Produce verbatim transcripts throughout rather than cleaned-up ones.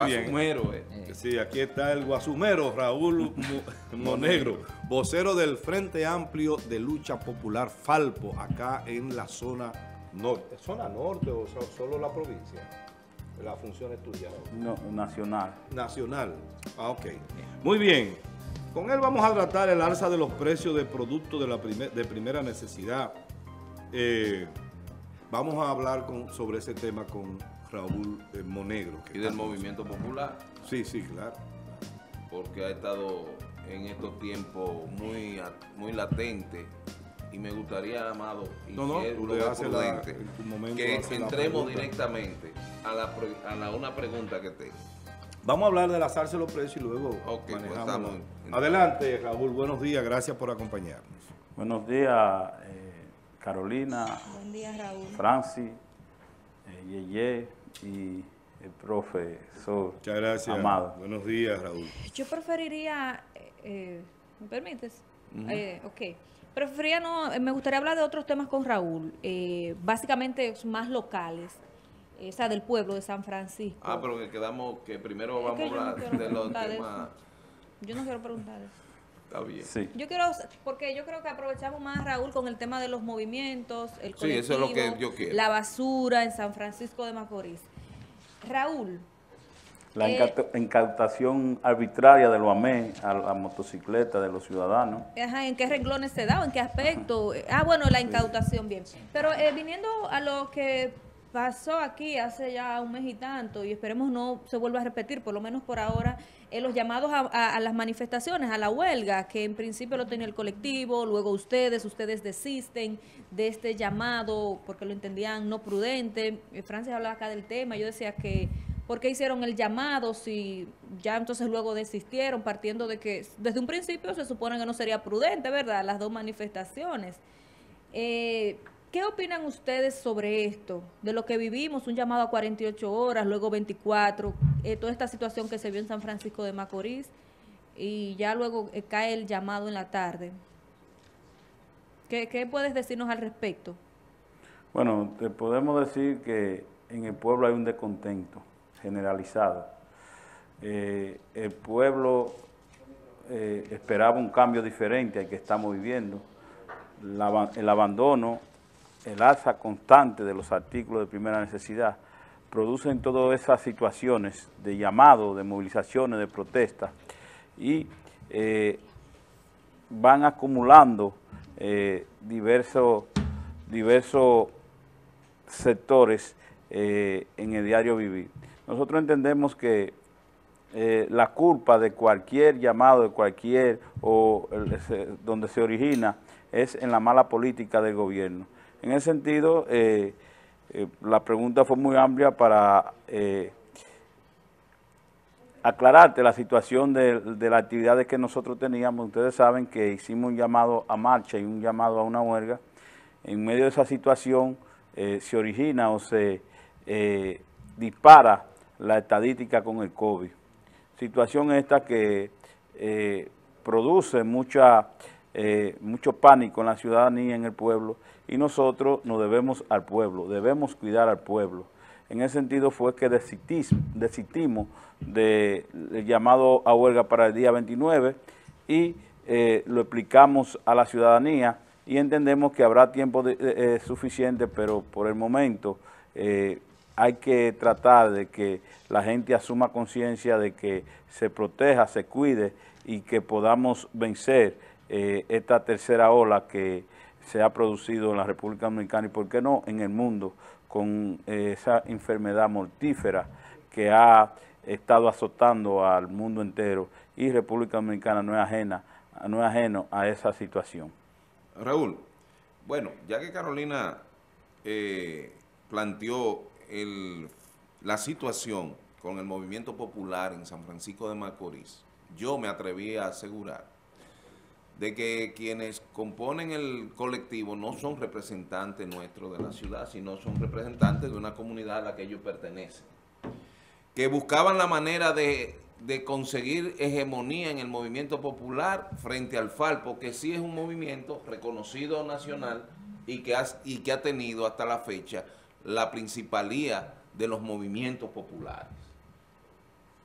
bien. Guasumero, eh. Sí, aquí está el guasumero Raúl Monegro, vocero del Frente Amplio de Lucha Popular Falpo, acá en la zona norte. ¿Zona norte o so- solo la provincia? La función es tuya. No, nacional. Nacional. Ah, ok. Muy bien. Con él vamos a tratar el alza de los precios de productos de, la primer- de primera necesidad. Eh, vamos a hablar con, sobre ese tema con Raúl eh, Monegro. que Y del está con movimiento popular, nosotros. Sí, sí, claro. porque ha estado en estos tiempos muy, a- muy latente. Y me gustaría, Amado, y No, no, si es tú lo le más haces la, prudente, en tu momento que haces la entremos pregunta. directamente a, la, pre- a la, una pregunta que tengo. Vamos a hablar del alzarse los precios y luego Ok, pues manejamos. estamos en- Adelante, Raúl, buenos días, gracias por acompañarnos. Buenos días, eh, Carolina, Buen día, Raúl. Francis, eh, Yeye y el profesor Muchas gracias. Amado. Buenos días, Raúl. Yo preferiría, eh, eh, ¿me permites? Eh, ok. Preferiría no, eh, me gustaría hablar de otros temas con Raúl, eh, básicamente más locales, eh, o sea, del pueblo de San Francisco. Ah, pero que quedamos, que primero Es vamos que a yo no hablar quiero de los preguntar de temas. Yo no quiero preguntar eso. Está bien. Sí. Yo quiero, porque yo creo que aprovechamos más, Raúl, con el tema de los movimientos, el Sí, eso es lo que colectivo, yo quiero. la basura en San Francisco de Macorís. Raúl, La Eh, incauta- incautación arbitraria de los A M E a la motocicleta de los ciudadanos. ajá, ¿en qué renglones se da o en qué aspecto? Ah, bueno, la incautación, bien. Pero eh, viniendo a lo que pasó aquí hace ya un mes y tanto, y esperemos no se vuelva a repetir, por lo menos por ahora, eh, los llamados a, a- a las manifestaciones, a la huelga, que en principio lo tenía el colectivo, luego ustedes, ustedes desisten de este llamado porque lo entendían no prudente. Eh, Francis hablaba acá del tema, yo decía que ¿por qué hicieron el llamado si ya entonces luego desistieron, partiendo de que desde un principio se supone que no sería prudente, ¿verdad? Las dos manifestaciones. Eh, ¿Qué opinan ustedes sobre esto? De lo que vivimos, un llamado a cuarenta y ocho horas, luego veinticuatro, eh, toda esta situación que se vio en San Francisco de Macorís y ya luego eh, cae el llamado en la tarde. ¿Qué, qué puedes decirnos al respecto? Bueno, te podemos decir que en el pueblo hay un descontento generalizado. Eh, el pueblo eh, esperaba un cambio diferente al que estamos viviendo. La, el abandono, el alza constante de los artículos de primera necesidad producen todas esas situaciones de llamado, de movilizaciones, de protestas y eh, van acumulando eh, diversos, diversos sectores eh, en el diario vivir. Nosotros entendemos que eh, la culpa de cualquier llamado, de cualquier, o el, ese, donde se origina, es en la mala política del gobierno. En ese sentido, eh, eh, la pregunta fue muy amplia para eh, aclararte la situación de, de las actividades que nosotros teníamos. Ustedes saben que hicimos un llamado a marcha y un llamado a una huelga. En medio de esa situación eh, se origina o se eh, dispara la estadística con el COVID. Situación esta que eh, produce mucha, eh, mucho pánico en la ciudadanía, en el pueblo, y nosotros nos debemos al pueblo, debemos cuidar al pueblo. En ese sentido fue que desistimos, desistimos del llamado a huelga para el día veintinueve y eh, lo explicamos a la ciudadanía y entendemos que habrá tiempo de, eh, suficiente, pero por el momento eh, hay que tratar de que la gente asuma conciencia de que se proteja, se cuide y que podamos vencer eh, esta tercera ola que se ha producido en la República Dominicana y, por qué no, en el mundo, con eh, esa enfermedad mortífera que ha estado azotando al mundo entero, y República Dominicana no es ajena, no es ajeno a esa situación. Raúl, bueno, ya que Carolina eh, planteó el, la situación con el movimiento popular en San Francisco de Macorís, yo me atreví a asegurar de que quienes componen el colectivo no son representantes nuestros de la ciudad, sino son representantes de una comunidad a la que ellos pertenecen, que buscaban la manera de, de conseguir hegemonía en el movimiento popular frente al Falpo, que sí es un movimiento reconocido nacional y que, has, y que ha tenido hasta la fecha la principalía de los movimientos populares.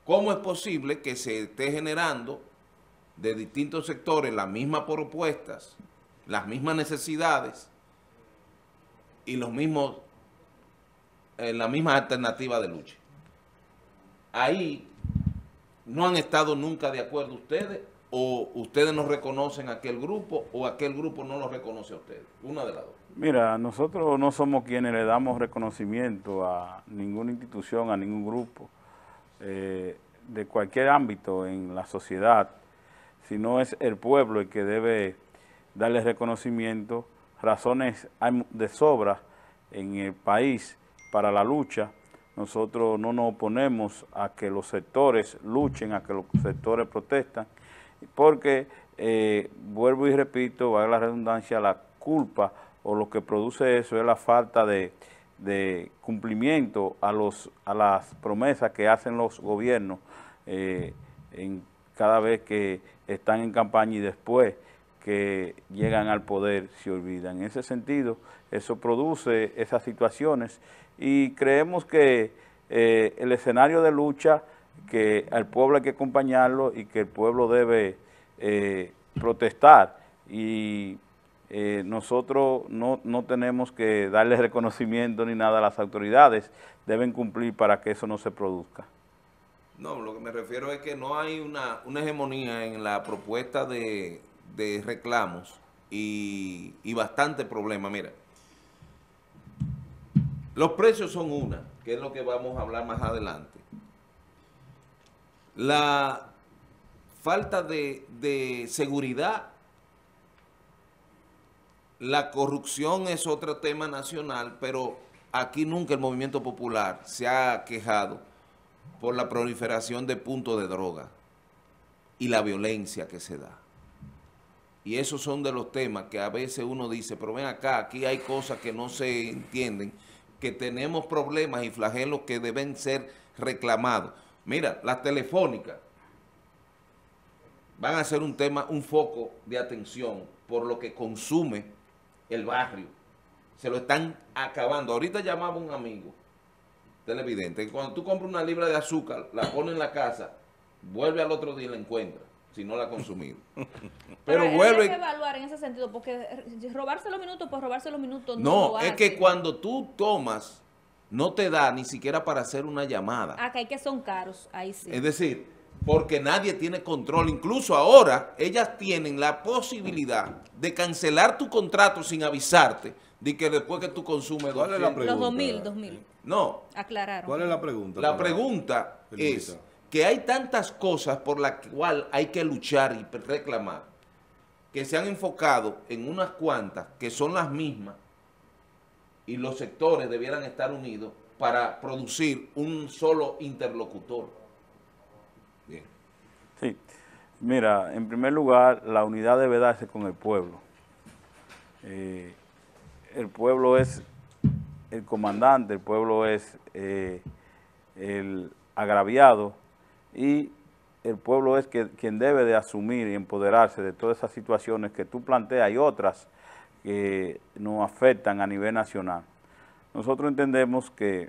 ¿cómo es posible que se esté generando de distintos sectores las mismas propuestas, las mismas necesidades y los mismos, eh, la misma alternativa de lucha? Ahí no han estado nunca de acuerdo ustedes, o ustedes no reconocen a aquel grupo, o aquel grupo no lo reconoce a ustedes. Una de las dos. Mira, nosotros no somos quienes le damos reconocimiento a ninguna institución, a ningún grupo, eh, de cualquier ámbito en la sociedad, sino es el pueblo el que debe darle reconocimiento. Razones hay de sobra en el país para la lucha. Nosotros no nos oponemos a que los sectores luchen, a que los sectores protestan, porque, eh, vuelvo y repito, valga la redundancia, la culpa o lo que produce eso es la falta de, de cumplimiento a, los, a las promesas que hacen los gobiernos eh, en cada vez que están en campaña y después que llegan al poder se olvidan. En ese sentido, eso produce esas situaciones y creemos que eh, el escenario de lucha, que al pueblo hay que acompañarlo y que el pueblo debe eh, protestar y eh, nosotros no, no tenemos que darle reconocimiento ni nada a las autoridades, deben cumplir para que eso no se produzca. No, lo que me refiero es que no hay una, una hegemonía en la propuesta de, de reclamos y, y bastante problema. Mira, los precios son una, que es lo que vamos a hablar más adelante. La falta de, de seguridad, la corrupción es otro tema nacional, pero aquí nunca el movimiento popular se ha quejado por la proliferación de puntos de droga y la violencia que se da. Y esos son de los temas que a veces uno dice, pero ven acá, aquí hay cosas que no se entienden, que tenemos problemas y flagelos que deben ser reclamados. Mira, las telefónicas van a ser un tema, un foco de atención por lo que consume el barrio. Se lo están acabando. Ahorita llamaba un amigo televidente que cuando tú compras una libra de azúcar, la pones en la casa, vuelve al otro día y la encuentra, si no la ha consumido. Pero, Pero vuelve... hay que evaluar en ese sentido, porque robarse los minutos por robarse los minutos no, No, lo es hace. que cuando tú tomas, no te da ni siquiera para hacer una llamada. Ah, que hay que son caros, ahí sí. Es decir, porque nadie tiene control. Incluso ahora, ellas tienen la posibilidad de cancelar tu contrato sin avisarte, de que después que tú consumes ¿Cuál es la doscientos. pregunta? Los dos mil, dos mil. No, Aclararon. ¿Cuál es la pregunta? la para- pregunta Permita. es que hay tantas cosas por las cuales hay que luchar y reclamar, que se han enfocado en unas cuantas que son las mismas, y los sectores debieran estar unidos para producir un solo interlocutor. Bien. Sí, mira, en primer lugar, la unidad debe darse con el pueblo. Eh, el pueblo es el comandante, el pueblo es eh, el agraviado y el pueblo es que, quien debe de asumir y empoderarse de todas esas situaciones que tú planteas y otras que nos afectan a nivel nacional. Nosotros entendemos que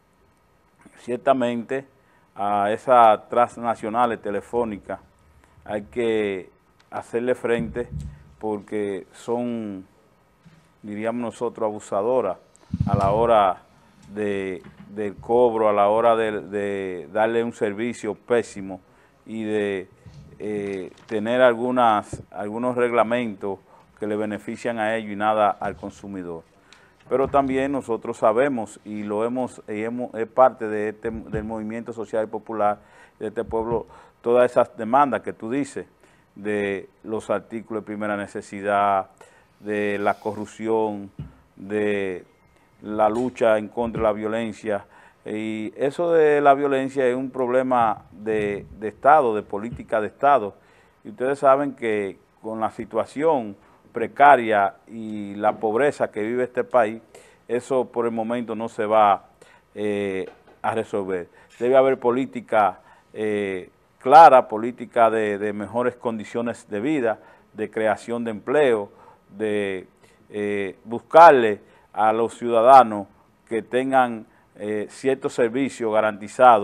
ciertamente a esas transnacionales telefónicas hay que hacerle frente porque son, diríamos nosotros, abusadoras a la hora de, del cobro, a la hora de, de darle un servicio pésimo y de eh, tener algunas, algunos reglamentos que le benefician a ellos y nada al consumidor. Pero también nosotros sabemos y lo hemos, y hemos es parte de este, del movimiento social y popular de este pueblo, todas esas demandas que tú dices, de los artículos de primera necesidad, de la corrupción, de la lucha en contra de la violencia. Y eso de la violencia es un problema de, de Estado, de política de Estado. Y ustedes saben que con la situación precaria y la pobreza que vive este país, eso por el momento no se va eh, a resolver. Debe haber política eh, clara, política de, de mejores condiciones de vida, de creación de empleo, de eh, buscarle a los ciudadanos que tengan eh, ciertos servicios garantizados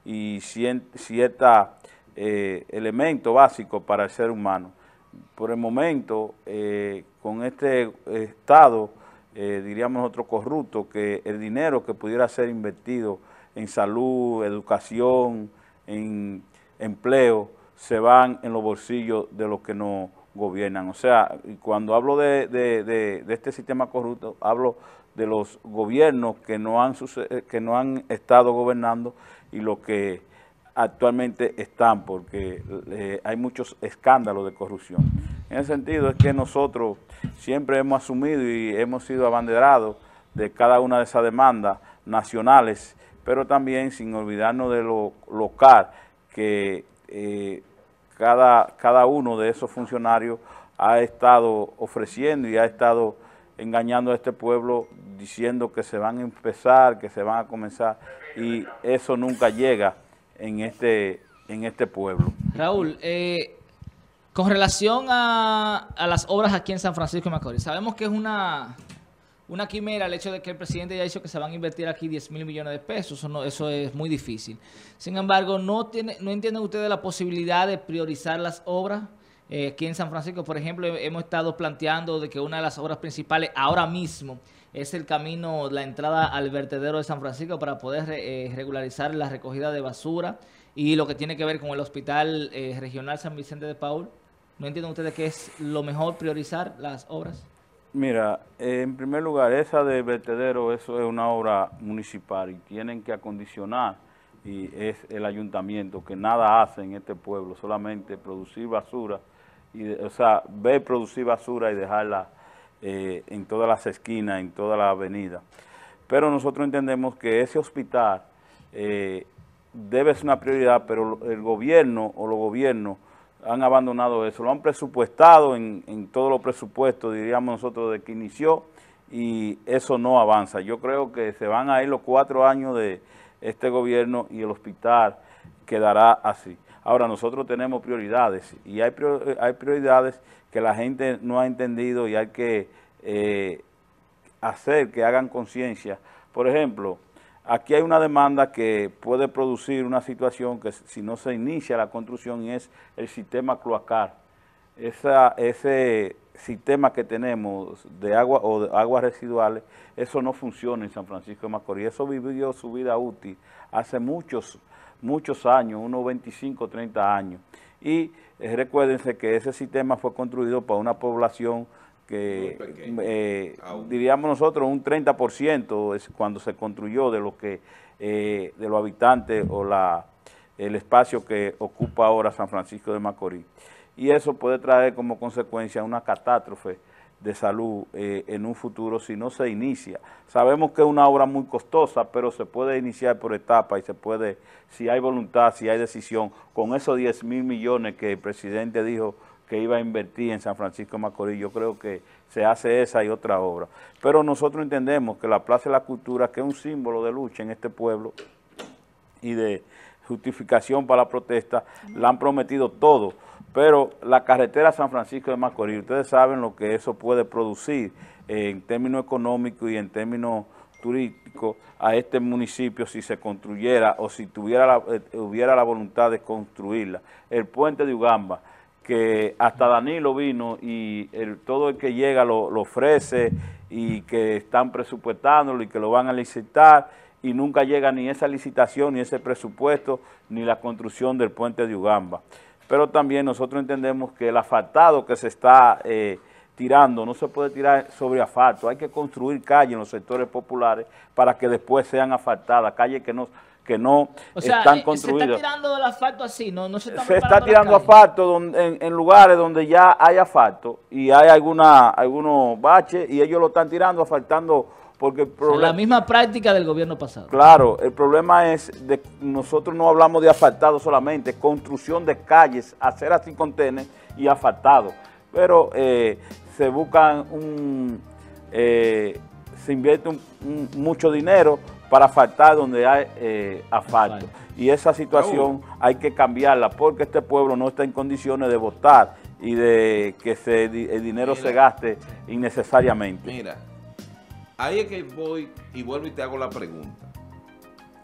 y ciertos eh, elementos básicos para el ser humano. Por el momento, eh, con este Estado, eh, diríamos nosotros corrupto, que el dinero que pudiera ser invertido en salud, educación, en empleo, se van en los bolsillos de los que nos gobiernan. O sea, cuando hablo de, de, de, de este sistema corrupto, hablo de los gobiernos que no han, que no han estado gobernando y los que actualmente están, porque eh, hay muchos escándalos de corrupción. En ese sentido es que nosotros siempre hemos asumido y hemos sido abanderados de cada una de esas demandas nacionales, pero también sin olvidarnos de lo local, que eh, cada, cada uno de esos funcionarios ha estado ofreciendo y ha estado engañando a este pueblo diciendo que se van a empezar, que se van a comenzar, y eso nunca llega en este, en este pueblo. Raúl, eh, con relación a, a las obras aquí en San Francisco de Macorís, sabemos que es una, una quimera el hecho de que el presidente ya ha dicho que se van a invertir aquí diez mil millones de pesos, eso, no, eso es muy difícil. Sin embargo, ¿no, tiene, no entienden ustedes la posibilidad de priorizar las obras? Eh, aquí en San Francisco, por ejemplo, hemos estado planteando de que una de las obras principales ahora mismo es el camino, la entrada al vertedero de San Francisco para poder eh, regularizar la recogida de basura y lo que tiene que ver con el Hospital eh, Regional San Vicente de Paúl. ¿No entienden ustedes que es lo mejor priorizar las obras? Mira, eh, en primer lugar, esa de vertedero, eso es una obra municipal y tienen que acondicionar, y es el ayuntamiento que nada hace en este pueblo, solamente producir basura, y, o sea, ver producir basura y dejarla eh, en todas las esquinas, en toda la avenida. Pero nosotros entendemos que ese hospital eh, debe ser una prioridad, pero el gobierno o los gobiernos han abandonado eso, lo han presupuestado en, en todos los presupuestos, diríamos nosotros, de que inició, y eso no avanza. Yo creo que se van a ir los cuatro años de este gobierno y el hospital quedará así. Ahora, nosotros tenemos prioridades, y hay, prior, hay prioridades que la gente no ha entendido y hay que eh, hacer que hagan conciencia. Por ejemplo, aquí hay una demanda que puede producir una situación que si no se inicia la construcción, y es el sistema cloacal. Esa, ese sistema que tenemos de agua o de aguas residuales, eso no funciona en San Francisco de Macorís. Eso vivió su vida útil hace muchos, muchos años, unos veinticinco, treinta años. Y eh, recuérdense que ese sistema fue construido para una población que eh, diríamos nosotros un treinta por ciento es cuando se construyó de lo que eh, de los habitantes o la el espacio que ocupa ahora San Francisco de Macorís, y eso puede traer como consecuencia una catástrofe de salud eh, en un futuro si no se inicia. Sabemos que es una obra muy costosa, pero se puede iniciar por etapas y se puede, si hay voluntad, si hay decisión, con esos diez mil millones que el presidente dijo que iba a invertir en San Francisco de Macorís, yo creo que se hace esa y otra obra. Pero nosotros entendemos que la Plaza de la Cultura, que es un símbolo de lucha en este pueblo y de justificación para la protesta, la han prometido todo, pero la carretera San Francisco de Macorís, ustedes saben lo que eso puede producir eh, en términos económicos y en términos turísticos a este municipio si se construyera o si tuviera la, eh, hubiera la voluntad de construirla. El puente de Ugamba, que hasta Danilo vino y el, todo el que llega lo, lo ofrece y que están presupuestándolo y que lo van a licitar, y nunca llega ni esa licitación, ni ese presupuesto, ni la construcción del puente de Ugamba. Pero también nosotros entendemos que el asfaltado que se está eh, tirando no se puede tirar sobre asfalto, hay que construir calles en los sectores populares para que después sean asfaltadas, calles que no... que no o sea, están eh, construidas. se está tirando el asfalto así, no, no se está Se está tirando asfalto donde, en, en lugares donde ya hay asfalto y hay alguna, algunos baches y ellos lo están tirando, asfaltando, porque el problema... O sea, la misma práctica del gobierno pasado. Claro, el problema es, de nosotros no hablamos de asfaltado solamente, construcción de calles, hacer así contenes y asfaltado, pero eh, se buscan un... Eh, se invierte un, un, mucho dinero para asfaltar donde hay eh, asfalto. Y esa situación hay que cambiarla porque este pueblo no está en condiciones de votar y de que se, el dinero mira, se gaste innecesariamente. Mira, ahí es que voy y vuelvo y te hago la pregunta.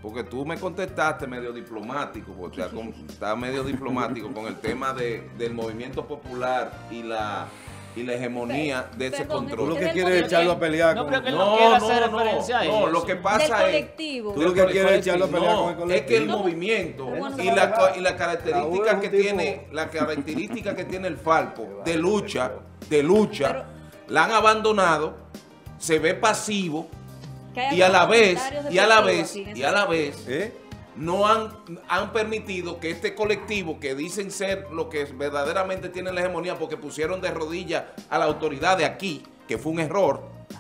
porque tú me contestaste medio diplomático, porque está medio diplomático con el tema de, del movimiento popular y la y la hegemonía de ese Perdón, control. Tú lo que Del quieres es echarlo a pelear No, con... pero que él No, no quiere no, hacer no, referencia a no, eso. lo que Del pasa es... colectivo. Tú lo que quieres es echarlo a pelear No, con el es que colectivo. el movimiento Pero bueno, y la, Raúl y la característica es un que tipo- tiene, la característica que tiene el Falpo de lucha, de lucha, Pero- la han abandonado, se ve pasivo Que haya y a la vez, comentarios y a la despectivos vez, aquí en y ese a la sentido. vez, ¿Eh? no han, han permitido que este colectivo que dicen ser lo que verdaderamente tiene la hegemonía porque pusieron de rodillas a la autoridad de aquí, que fue un error,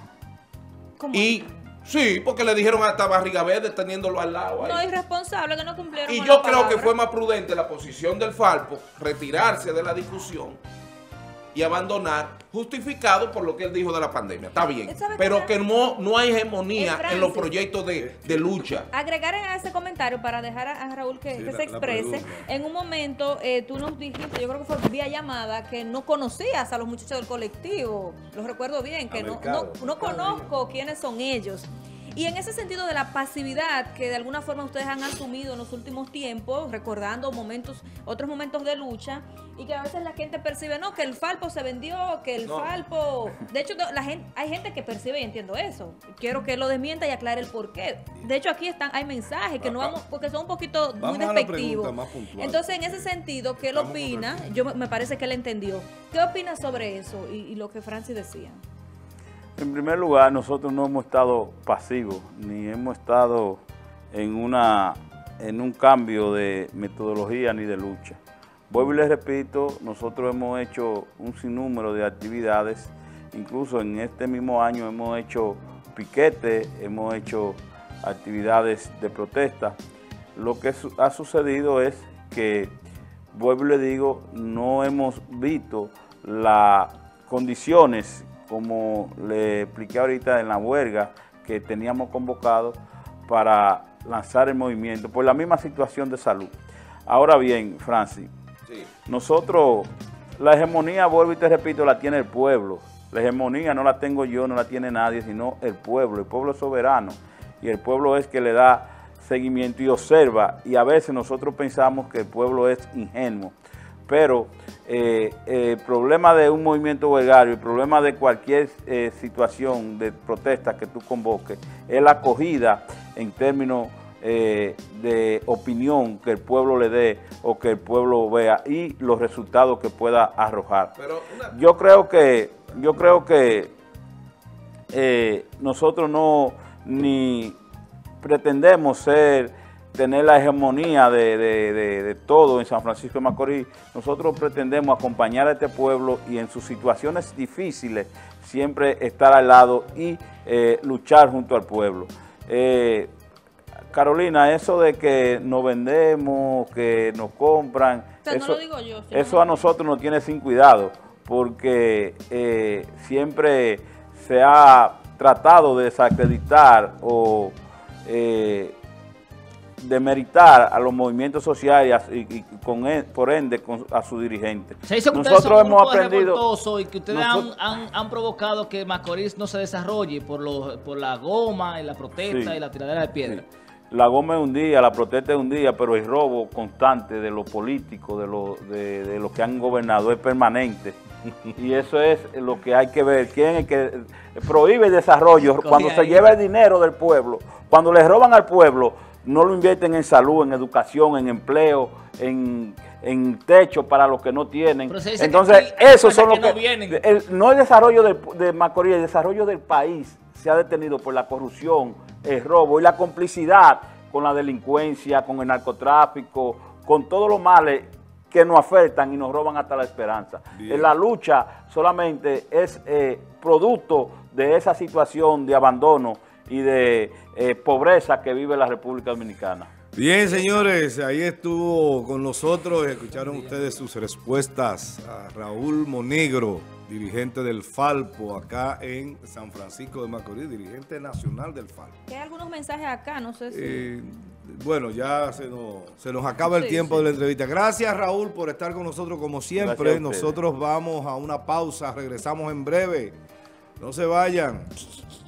¿Cómo? y sí, porque le dijeron hasta Barriga Verde teniéndolo al lado ahí. No, irresponsable que no cumplieron Y con yo la creo que palabra. fue más prudente la posición del Falpo, retirarse de la discusión y abandonar, justificado por lo que él dijo de la pandemia. Está bien, ¿Sabe pero qué? que no, no hay hegemonía Eh, en los Francis. proyectos de, de lucha. Agregar a ese comentario para dejar a, a Raúl que, Sí, que la- se la exprese. pregunta. En un momento eh, tú nos dijiste, yo creo que fue vía llamada, que no conocías a los muchachos del colectivo. Los recuerdo bien, que A no, Mercado, no, no Mercado, conozco quiénes son ellos. Y en ese sentido de la pasividad que de alguna forma ustedes han asumido en los últimos tiempos, recordando momentos, otros momentos de lucha, y que a veces la gente percibe, no, que el Falpo se vendió, que el No. Falpo... De hecho, la gente, hay gente que percibe y entiendo eso. Quiero que lo desmienta y aclare el por qué. De hecho, aquí están, hay mensajes que no vamos, porque son un poquito muy Vamos a la despectivos. pregunta más puntual. Entonces, en ese sentido, ¿qué él Vamos con opina? Francis. Yo me- me parece que él entendió. ¿Qué opina sobre eso y, y lo que Francis decía? En primer lugar, nosotros no hemos estado pasivos, ni hemos estado en, una, en un cambio de metodología ni de lucha. Vuelvo y les repito, nosotros hemos hecho un sinnúmero de actividades, incluso en este mismo año hemos hecho piquetes, hemos hecho actividades de protesta. Lo que su- ha sucedido es que, vuelvo y le digo, no hemos visto las condiciones, como le expliqué ahorita en la huelga que teníamos convocado para lanzar el movimiento, por la misma situación de salud. Ahora bien, Francis, Sí. nosotros, la hegemonía, vuelvo y te repito, la tiene el pueblo. La hegemonía no la tengo yo, no la tiene nadie, sino el pueblo. El pueblo es soberano y el pueblo es que le da seguimiento y observa. Y a veces nosotros pensamos que el pueblo es ingenuo. Pero eh, eh, el problema de un movimiento huelgario, el problema de cualquier eh, situación de protesta que tú convoques, es la acogida en términos eh, de opinión que el pueblo le dé o que el pueblo vea y los resultados que pueda arrojar. Pero una- Yo creo que, yo creo que eh, nosotros no ni pretendemos ser tener la hegemonía de, de, de, de todo en San Francisco de Macorís. Nosotros pretendemos acompañar a este pueblo y en sus situaciones difíciles siempre estar al lado y eh, luchar junto al pueblo. Eh, Carolina, eso de que nos vendemos, que nos compran, O sea, no eso, lo digo yo, sino- eso a nosotros nos tiene sin cuidado, porque eh, siempre se ha tratado de desacreditar o eh, demeritar a los movimientos sociales y, y con e- por ende con, a sus dirigentes. Se dice que Nosotros ustedes son un hemos grupo aprendido... revoltoso y que ustedes han, nosotros- han, han provocado que Macorís no se desarrolle por, los, por la goma y la protesta Sí. y la tiradera de piedra. La goma es un día, la protesta es un día, pero el robo constante de los políticos, de los de, de los que han gobernado, es permanente. Y eso es lo que hay que ver. ¿Quién es el que prohíbe el desarrollo? Cogí Cuando se ahí. lleva el dinero del pueblo, cuando le roban al pueblo, no lo invierten en salud, en educación, en empleo, en, en techo para los que no tienen. Pero se dice que Entonces, aquí esos hay son los cosas que... que no vienen. el- no el desarrollo del- de Macorís, el desarrollo del país se ha detenido por la corrupción, el robo y la complicidad con la delincuencia, con el narcotráfico, con todos los males que nos afectan y nos roban hasta la esperanza. Bien. En la lucha solamente es eh, producto de esa situación de abandono y de eh, pobreza que vive la República Dominicana. Bien, señores, ahí estuvo con nosotros, escucharon ustedes sus respuestas a Raúl Monegro, dirigente del Falpo acá en San Francisco de Macorís, dirigente nacional del Falpo. Que hay algunos mensajes acá, no sé si... Eh, bueno, ya se nos, se nos acaba el Sí, tiempo sí. de la entrevista. Gracias, Raúl, por estar con nosotros como siempre. Gracias a ustedes. Nosotros vamos a una pausa, regresamos en breve. No se vayan.